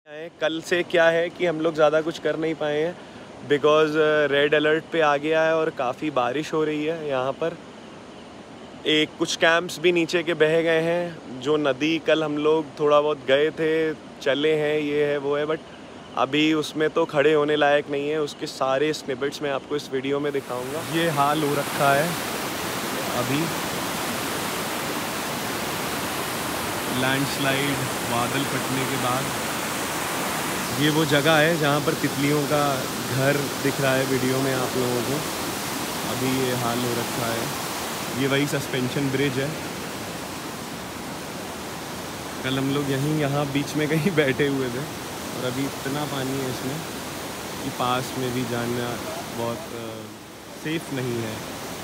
कल से क्या है कि हम लोग ज़्यादा कुछ कर नहीं पाए हैं बिकॉज़ रेड अलर्ट पे आ गया है और काफ़ी बारिश हो रही है यहाँ पर। एक कुछ कैंप्स भी नीचे के बह गए हैं। जो नदी कल हम लोग थोड़ा बहुत गए थे, चले हैं, ये है वो है, बट अभी उसमें तो खड़े होने लायक नहीं है। उसके सारे स्निपेट्स मैं आपको इस वीडियो में दिखाऊंगा। ये हाल हो रखा है अभी। लैंडस्लाइड, बादल फटने के बाद ये वो जगह है जहाँ पर तितलियों का घर दिख रहा है वीडियो में आप लोगों को। अभी ये हाल हो रखा है। ये वही सस्पेंशन ब्रिज है। कल हम लोग यहाँ बीच में कहीं बैठे हुए थे और अभी इतना पानी है इसमें कि पास में भी जाना बहुत सेफ नहीं है।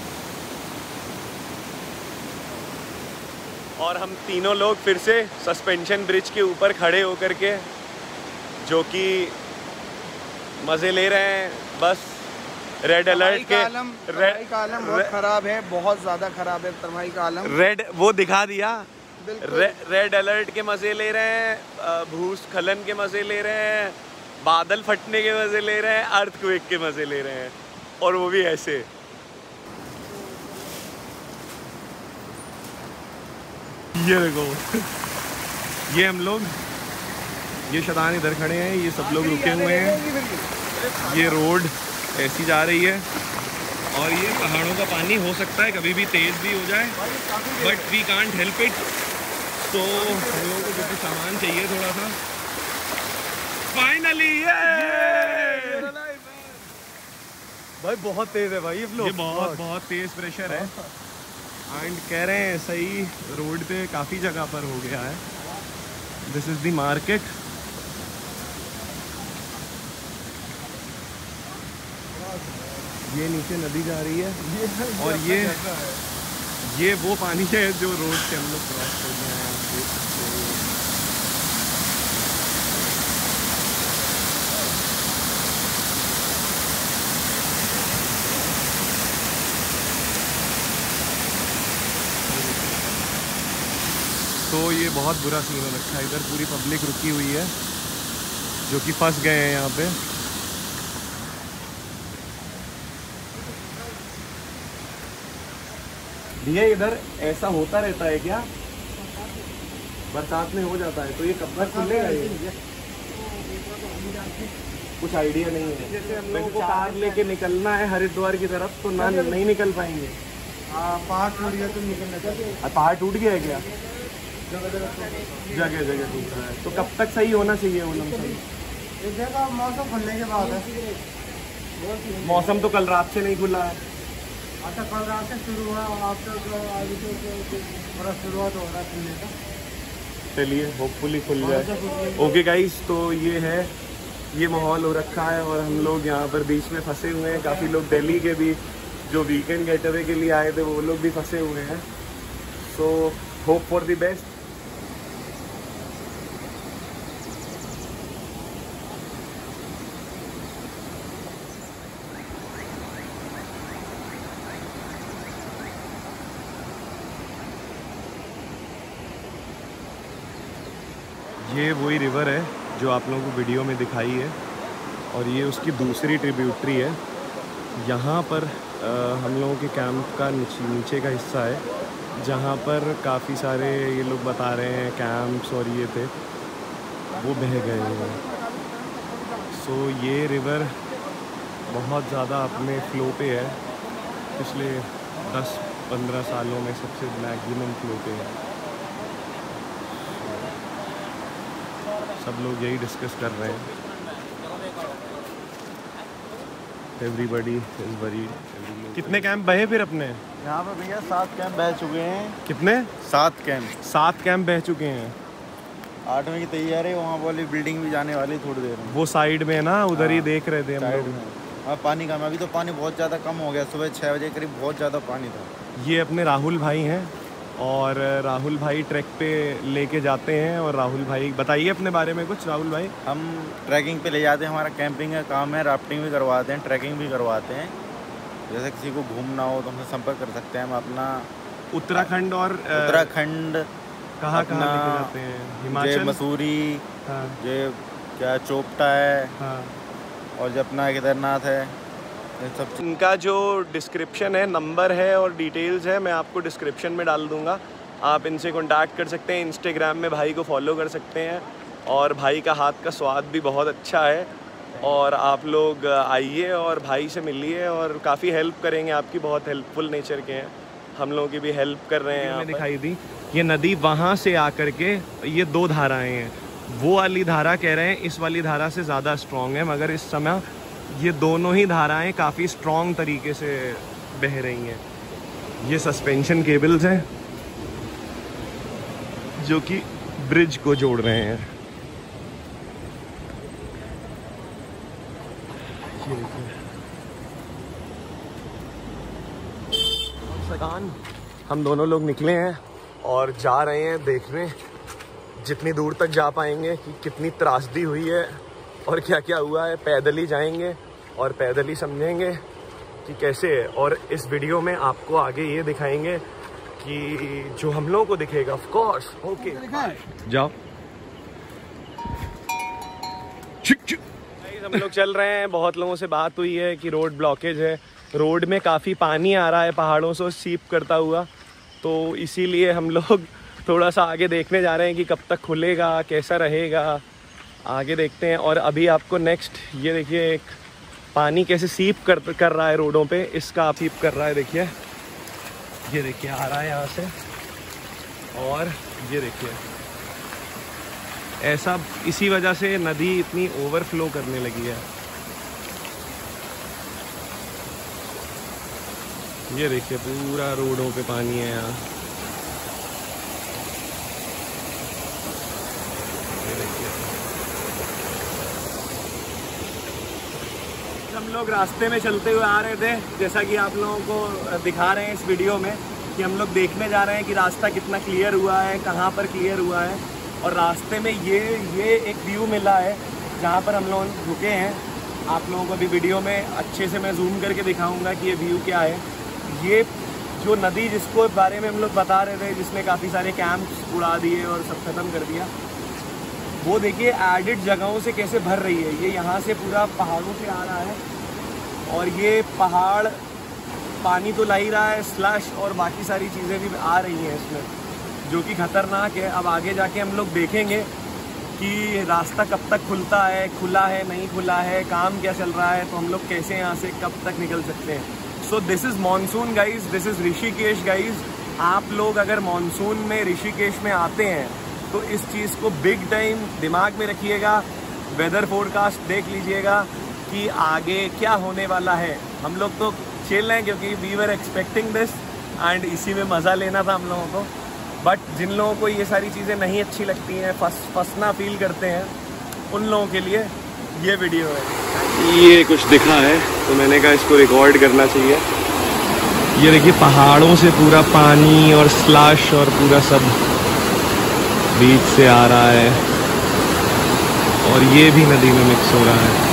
और हम तीनों लोग फिर से सस्पेंशन ब्रिज के ऊपर खड़े होकर के जो कि मज़े ले रहे हैं। बस रेड अलर्ट के रेड का आलम बहुत ख़राब है, बहुत ज़्यादा ख़राब है तबाही का आलम। रेड वो दिखा दिया। रेड अलर्ट के मज़े ले रहे हैं, भूस्खलन के मज़े ले रहे हैं, बादल फटने के मज़े ले रहे हैं, अर्थक्वेक के मज़े ले रहे हैं, और वो भी ऐसे। ये देखो ये हम लोग, ये शदान इधर खड़े हैं, ये सब लोग रुके हुए हैं। ये रोड ऐसी जा रही है और ये पहाड़ों का पानी हो सकता है कभी भी तेज़ भी हो जाए, but we can't help it. तो हम लोगों को जो कुछ सामान चाहिए थोड़ा सा, फाइनली भाई बहुत तेज़ है भाई ये बहुत तेज़ प्रेशर है। एंड कह रहे हैं सही रोड पे काफ़ी जगह पर हो गया है। This is the market. ये नीचे नदी जा रही है और ये वो पानी है जो रोड से हम लोग क्रॉस कर रहे हैं। तो ये बहुत बुरा सीन हो रखा है। इधर पूरी पब्लिक रुकी हुई है जो कि फंस गए हैं यहाँ पे। भैया इधर ऐसा होता रहता है क्या? बरसात में हो जाता है तो ये कब तक खुलेगा? ये कुछ आइडिया नहीं है। जैसे हम लोगों को कार लेके निकलना है हरिद्वार की तरफ तो ना नहीं निकल पाएंगे। पहाड़ टूट गया तो निकलना चाहिए। पहाड़ टूट गया है क्या? जगह जगह टूट रहा है तो कब तक सही होना चाहिए वो लमसम? मौसम खुलने के बाद है। मौसम तो कल रात से नहीं खुला है। अच्छा, कल रात से शुरू हुआ, आप थोड़ा शुरुआत हो रहा है खुलने का। चलिए होपफुली खुल जाए। ओके गाइस, तो ये है, ये माहौल हो रखा है और हम लोग यहाँ पर बीच में फंसे हुए हैं। काफ़ी लोग दिल्ली के भी जो वीकेंड गेट अवे के लिए आए थे वो लोग भी फंसे हुए हैं। So hope for the best. ये वही रिवर है जो आप लोगों को वीडियो में दिखाई है और ये उसकी दूसरी ट्रिब्यूटरी है। यहाँ पर हम लोगों के कैंप का नीचे का हिस्सा है जहाँ पर काफ़ी सारे ये लोग बता रहे हैं कैंप्स और ये थे वो बह गए हैं। सो ये रिवर बहुत ज़्यादा अपने फ्लो पे है। पिछले 10-15 सालों में सबसे मैक्सिमम फ्लो पे है। सब लोग यही डिस्कस कर रहे हैं। Everybody is worried. कितने कैंप बहे फिर अपने? यहाँ पे भैया 7 कैंप बह चुके हैं। कितने? 7 कैंप। 7 कैंप बह चुके हैं। 8वें की तैयारी है। वहाँ वाली बिल्डिंग भी जाने वाली थोड़ी देर में। वो साइड में ना, उधर ही देख रहे थे हम लोग। हाँ, पानी कम है अभी तो। पानी बहुत ज़्यादा कम हो गया। सुबह 6 बजे करीब बहुत ज़्यादा पानी था। ये अपने राहुल भाई हैं और राहुल भाई ट्रैक पे लेके जाते हैं। और राहुल भाई बताइए अपने बारे में कुछ। राहुल भाई, हम ट्रैकिंग पे ले जाते हैं। हमारा कैंपिंग का काम है। राफ्टिंग भी करवाते हैं, ट्रैकिंग भी करवाते हैं। जैसे किसी को घूमना हो तो हमसे संपर्क कर सकते हैं। हम अपना उत्तराखंड कहाँ लेके जाते हैं? हिमाचल, मसूरी, हाँ। क्या चोपटा है, हाँ, और जो अपना केदारनाथ है, ये सब। इनका जो डिस्क्रिप्शन है, नंबर है और डिटेल्स है, मैं आपको डिस्क्रिप्शन में डाल दूँगा। आप इनसे कॉन्टैक्ट कर सकते हैं। इंस्टाग्राम में भाई को फॉलो कर सकते हैं और भाई का हाथ का स्वाद भी बहुत अच्छा है। और आप लोग आइए और भाई से मिलिए और काफ़ी हेल्प करेंगे आपकी। बहुत हेल्पफुल नेचर के हैं, हम लोगों की भी हेल्प कर रहे हैं। यहाँ दिखाई दी ये नदी, वहाँ से आकर के ये 2 धाराएं हैं। वो वाली धारा कह रहे हैं इस वाली धारा से ज़्यादा स्ट्रॉन्ग है, मगर इस समय ये दोनों ही धाराएं काफ़ी स्ट्रॉन्ग तरीके से बह रही हैं। ये सस्पेंशन केबल्स हैं जो कि ब्रिज को जोड़ रहे हैं। ये देखिए सगान, हम दोनों लोग निकले हैं और जा रहे हैं देखने जितनी दूर तक जा पाएंगे कि कितनी त्रासदी हुई है और क्या क्या हुआ है। पैदल ही जाएंगे और पैदल ही समझेंगे कि कैसे है। और इस वीडियो में आपको आगे ये दिखाएंगे कि जो हम लोगों को दिखेगा, ऑफ कोर्स। ओके जाओ, हम लोग चल रहे हैं। बहुत लोगों से बात हुई है कि रोड ब्लॉकेज है, रोड में काफ़ी पानी आ रहा है पहाड़ों से सीप करता हुआ, तो इसीलिए हम लोग थोड़ा सा आगे देखने जा रहे हैं कि कब तक खुलेगा, कैसा रहेगा, आगे देखते हैं। और अभी आपको नेक्स्ट ये देखिए एक पानी कैसे सीप कर रहा है रोडों पे, इसका आप सीप कर रहा है। देखिए ये देखिए आ रहा है यहाँ से, और ये देखिए ऐसा इसी वजह से नदी इतनी ओवरफ्लो करने लगी है। ये देखिए पूरा रोडों पे पानी है यहाँ। ये देखिए हम लोग रास्ते में चलते हुए आ रहे थे, जैसा कि आप लोगों को दिखा रहे हैं इस वीडियो में कि हम लोग देखने जा रहे हैं कि रास्ता कितना क्लियर हुआ है, कहाँ पर क्लियर हुआ है। और रास्ते में ये एक व्यू मिला है जहाँ पर हम लोग रुके हैं। आप लोगों को अभी वीडियो में अच्छे से मैं जूम करके दिखाऊंगा कि ये व्यू क्या है। ये जो नदी जिसको बारे में हम लोग बता रहे थे, जिसने काफ़ी सारे कैंप्स उड़ा दिए और सब खत्म कर दिया, वो देखिए एडिड जगहों से कैसे भर रही है। ये यहाँ से पूरा पहाड़ों से आ रहा है और ये पहाड़ पानी तो ला ही रहा है, स्लश और बाकी सारी चीज़ें भी आ रही हैं इसमें, जो कि खतरनाक है। अब आगे जाके हम लोग देखेंगे कि रास्ता कब तक खुलता है, खुला है नहीं खुला है, काम क्या चल रहा है, तो हम लोग कैसे यहाँ से कब तक निकल सकते हैं। So this is monsoon guys, this is Rishikesh guys. आप लोग अगर मानसून में ऋषिकेश में आते हैं तो इस चीज़ को बिग टाइम दिमाग में रखिएगा। वेदर फोरकास्ट देख लीजिएगा कि आगे क्या होने वाला है। हम लोग तो चिल हैं क्योंकि we were expecting this and इसी में मज़ा लेना था हम लोगों को। बट जिन लोगों को ये सारी चीज़ें नहीं अच्छी लगती हैं, फंसना फील करते हैं, उन लोगों के लिए ये वीडियो है। ये कुछ दिखा है तो मैंने कहा इसको रिकॉर्ड करना चाहिए। ये देखिए पहाड़ों से पूरा पानी और स्लश और पूरा सब बीच से आ रहा है और ये भी नदी में मिक्स हो रहा है।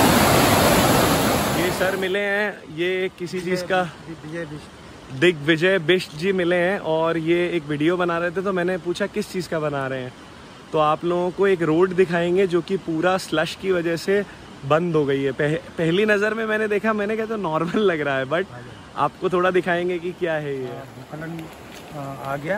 ये सर मिले हैं, ये किसी चीज़ का दिग्विजय बिष्ट जी मिले हैं और ये एक वीडियो बना रहे थे, तो मैंने पूछा किस चीज़ का बना रहे हैं, तो आप लोगों को एक रोड दिखाएंगे जो कि पूरा स्लश की वजह से बंद हो गई है। पहली नज़र में मैंने देखा, मैंने कहा तो नॉर्मल लग रहा है, बट आपको थोड़ा दिखाएंगे कि क्या है ये। आ गया,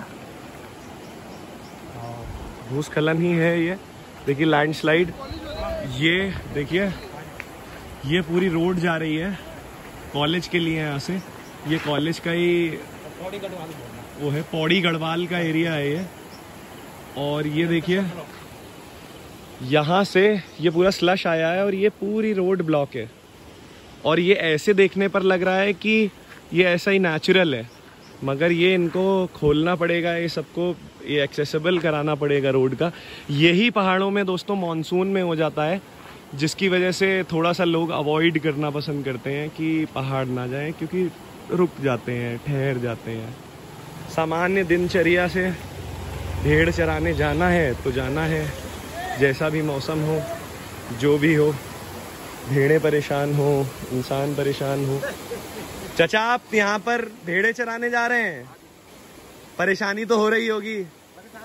भूस्खलन ही है ये। देखिए लैंडस्लाइड, ये देखिए ये पूरी रोड जा रही है कॉलेज के लिए। यहाँ से ये कॉलेज का ही वो है, पौड़ी गढ़वाल का एरिया है ये। और ये देखिए यहाँ से ये पूरा स्लश आया है और ये पूरी रोड ब्लॉक है। और ये ऐसे देखने पर लग रहा है कि ये ऐसा ही नेचुरल है, मगर ये इनको खोलना पड़ेगा, ये सबको ये एक्सेसिबल कराना पड़ेगा रोड का। यही पहाड़ों में दोस्तों मानसून में हो जाता है, जिसकी वजह से थोड़ा सा लोग अवॉइड करना पसंद करते हैं कि पहाड़ ना जाएं, क्योंकि रुक जाते हैं, ठहर जाते हैं। सामान्य दिनचर्या से भेड़ चराने जाना है तो जाना है, जैसा भी मौसम हो, जो भी हो, भेड़ें परेशान हो, इंसान परेशान हो। चाचा आप यहाँ पर भेड़े चराने जा रहे हैं, परेशानी तो हो रही होगी।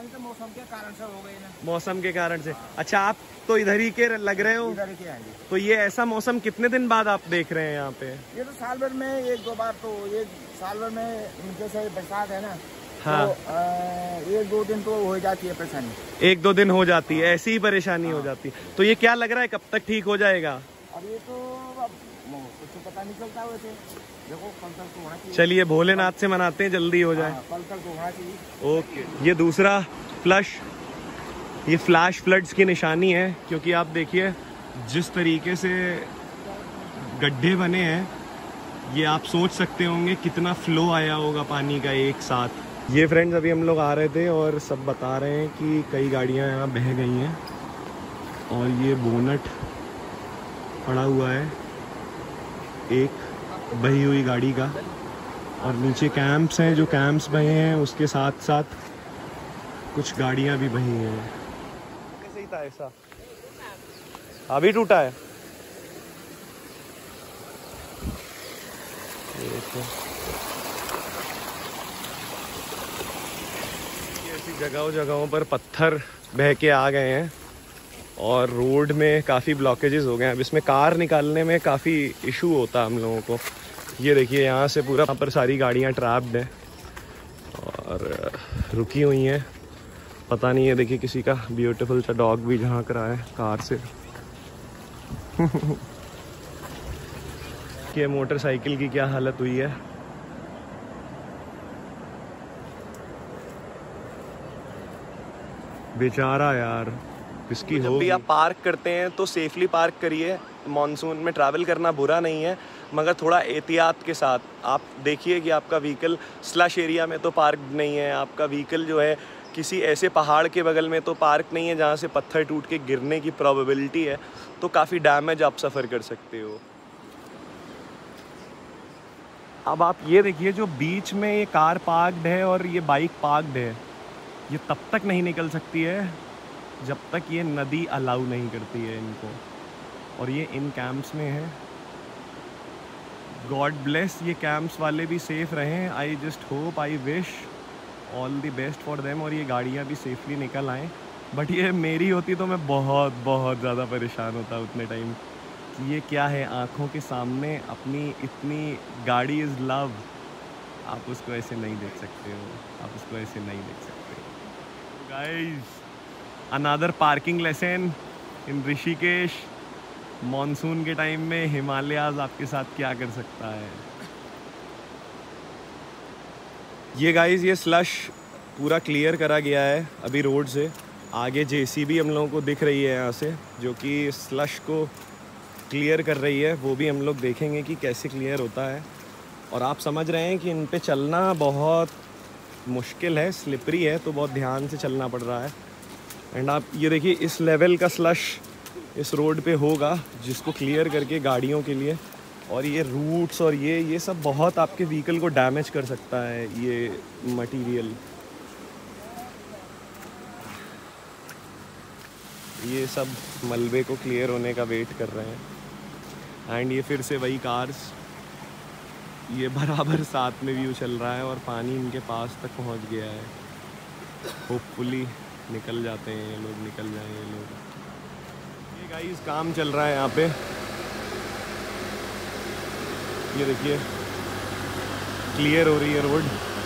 परेशानी तो मौसम के कारण से हो गई ना। मौसम के कारण से। अच्छा, आप तो इधर ही के लग रहे हो? इधर के आएंगे। तो ये ऐसा मौसम कितने दिन बाद आप देख रहे हैं यहाँ पे? ये तो साल भर में 1-2 बार, तो ये साल भर में जैसे बरसात है ना। हाँ। तो 1-2 दिन तो हो जाती है परेशानी। 1-2 दिन हो जाती है, ऐसी ही परेशानी हो जाती है। तो ये क्या लग रहा है, कब तक ठीक हो जाएगा? अब ये तो कुछ पता नहीं चलता वैसे। देखो कल तक तो होना चाहिए। चलिए भोलेनाथ से मनाते हैं जल्दी हो जाए। कल तक तो होना चाहिए। ओके। ये दूसरा फ्लश, ये फ्लैश फ्लड्स की निशानी है, क्योंकि आप देखिए जिस तरीके से गड्ढे बने हैं, ये आप सोच सकते होंगे कितना फ्लो आया होगा पानी का एक साथ। ये फ्रेंड्स अभी हम लोग आ रहे थे और सब बता रहे हैं कि कई गाड़ियां यहाँ बह गई हैं और ये बोनट पड़ा हुआ है एक बही हुई गाड़ी का, और नीचे कैंप्स हैं, जो कैंप्स बहे हैं उसके साथ साथ कुछ गाड़ियां भी बही हैं। कैसे ही था ऐसा? अभी टूटा है। ऐसी जगहों पर पत्थर बह के आ गए हैं और रोड में काफ़ी ब्लॉकेजेस हो गए हैं। अब इसमें कार निकालने में काफ़ी इशू होता है हम लोगों को। ये देखिए यहाँ से पूरा, यहाँ पर सारी गाड़ियाँ ट्रैप्ड हैं और रुकी हुई हैं। पता नहीं है, देखिए किसी का ब्यूटीफुल सा डॉग भी झांक रहा है कार से। ये मोटरसाइकिल की क्या हालत हुई है। बेचारा यार, इसकी हो। जब भी आप पार्क करते हैं तो सेफली पार्क करिए। मॉनसून में ट्रैवल करना बुरा नहीं है, मगर थोड़ा एहतियात के साथ। आप देखिए कि आपका व्हीकल स्लश एरिया में तो पार्क नहीं है, आपका व्हीकल जो है किसी ऐसे पहाड़ के बगल में तो पार्क नहीं है जहाँ से पत्थर टूट के गिरने की प्रोबेबिलिटी है, तो काफ़ी डैमेज आप सफ़र कर सकते हो। अब आप ये देखिए, जो बीच में ये कार पार्क्ड है और ये बाइक पार्क्ड है, ये तब तक नहीं निकल सकती है जब तक ये नदी अलाउ नहीं करती है इनको। और ये इन कैंप्स में है। गॉड ब्लेस ये कैंप्स वाले भी सेफ रहें। I just hope, I wish all the best for them, और ये गाड़ियाँ भी सेफली निकल आएँ। बट ये मेरी होती तो मैं बहुत बहुत ज़्यादा परेशान होता उतने टाइम कि ये क्या है, आँखों के सामने अपनी इतनी गाड़ी इज़ लव, आप उसको ऐसे नहीं देख सकते हो, आप उसको ऐसे नहीं देख सकते। Guys, another parking lesson in Rishikesh. Monsoon के टाइम में हिमालयाज़ आपके साथ क्या कर सकता है। ये गाइस, ये स्लश पूरा क्लियर करा गया है अभी रोड से। आगे जेसीबी हम लोगों को दिख रही है यहाँ से, जो कि स्लश को क्लियर कर रही है। वो भी हम लोग देखेंगे कि कैसे क्लियर होता है। और आप समझ रहे हैं कि इन पे चलना बहुत मुश्किल है, स्लिपरी है, तो बहुत ध्यान से चलना पड़ रहा है। एंड आप ये देखिए, इस लेवल का स्लश इस रोड पे होगा जिसको क्लियर करके गाड़ियों के लिए, और ये रूट्स और ये सब बहुत आपके व्हीकल को डैमेज कर सकता है ये मटेरियल। ये सब मलबे को क्लियर होने का वेट कर रहे हैं। एंड ये फिर से वही कार्स, ये बराबर साथ में व्यू चल रहा है और पानी इनके पास तक पहुंच गया है। होपफुली निकल जाते हैं ये लोग, निकल जाएं ये लोग। ये गाइस काम चल रहा है यहाँ पे, ये देखिए क्लियर हो रही है रोड।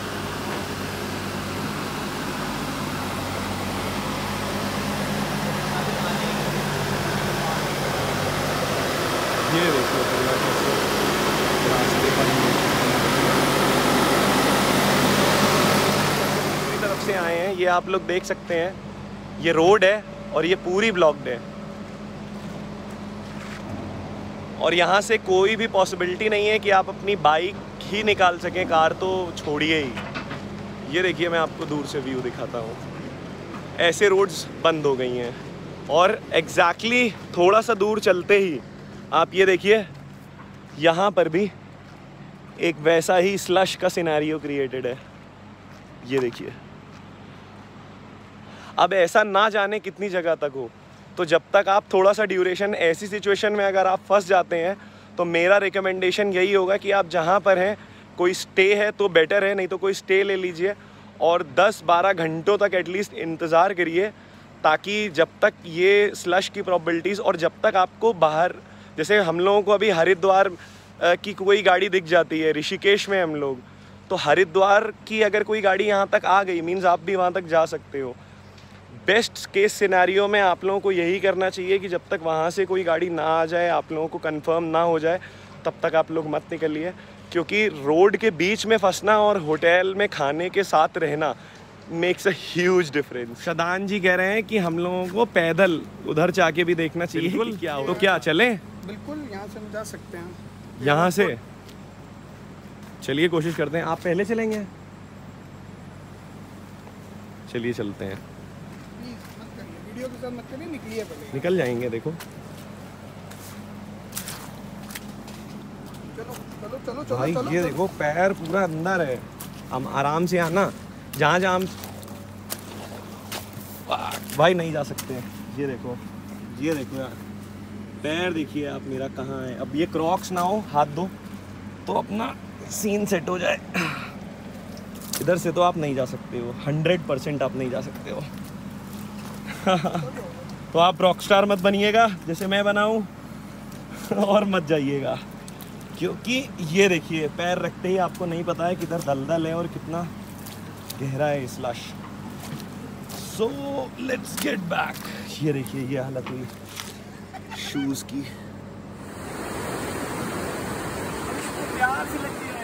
ये देखिए रास्ते पर दूसरी तरफ से आए हैं। ये आप लोग देख सकते हैं, ये रोड है और ये पूरी ब्लॉक्ड है, और यहाँ से कोई भी पॉसिबिलिटी नहीं है कि आप अपनी बाइक ही निकाल सकें, कार तो छोड़िए ही। ये देखिए, मैं आपको दूर से व्यू दिखाता हूँ। ऐसे रोड्स बंद हो गई हैं, और एग्जैक्टली थोड़ा सा दूर चलते ही आप ये देखिए, यहाँ पर भी एक वैसा ही स्लश का सिनेरियो क्रिएटेड है। ये देखिए, अब ऐसा ना जाने कितनी जगह तक हो, तो जब तक आप थोड़ा सा ड्यूरेशन ऐसी सिचुएशन में अगर आप फंस जाते हैं, तो मेरा रिकमेंडेशन यही होगा कि आप जहाँ पर हैं कोई स्टे है तो बेटर है, नहीं तो कोई स्टे ले लीजिए और 10-12 घंटों तक एटलीस्ट इंतज़ार करिए, ताकि जब तक ये स्लश की प्रोबेबिलिटीज़, और जब तक आपको बाहर, जैसे हम लोगों को अभी हरिद्वार की कोई गाड़ी दिख जाती है, ऋषिकेश में हम लोग, तो हरिद्वार की अगर कोई गाड़ी यहाँ तक आ गई मीन्स आप भी वहाँ तक जा सकते हो। बेस्ट केस सिनेरियो में आप लोगों को यही करना चाहिए कि जब तक वहाँ से कोई गाड़ी ना आ जाए, आप लोगों को कंफर्म ना हो जाए, तब तक आप लोग मत निकलिए, क्योंकि रोड के बीच में फंसना और होटल में खाने के साथ रहना makes a huge difference. Shadan ji कह रहे हैं कि हम लोगों को पैदल उधर जाके भी देखना चाहिए कि क्या हो। तो क्या चलें? बिल्कुल, यहाँ से हम जा सकते हैं। यहाँ से चलिए कोशिश करते हैं। आप पहले चलेंगे? चलिए चलते हैं। वीडियो के साथ मत करिए, निकलिए पहले। निकल जाएंगे, देखो। चलो चलो चलो चलो भाई चलो, ये चलो। देखो पैर पूरा अंदर है। हम आराम से आना, जहाँ जहाँ हम भाई नहीं जा सकते। ये देखो, ये देखो यार, पैर देखिए आप मेरा कहाँ है। अब ये क्रॉक्स ना हो, हाथ दो तो अपना सीन सेट हो जाए। इधर से तो आप नहीं जा सकते हो, 100% आप नहीं जा सकते हो। तो आप रॉकस्टार मत बनिएगा जैसे मैं बनाऊं, और मत जाइएगा, क्योंकि ये देखिए पैर रखते ही आपको नहीं पता है किधर दलदल है और कितना गहरा है slush. So let's get back. ये देखिए ये हालत हुई शूज़ की। प्यार से लगती है।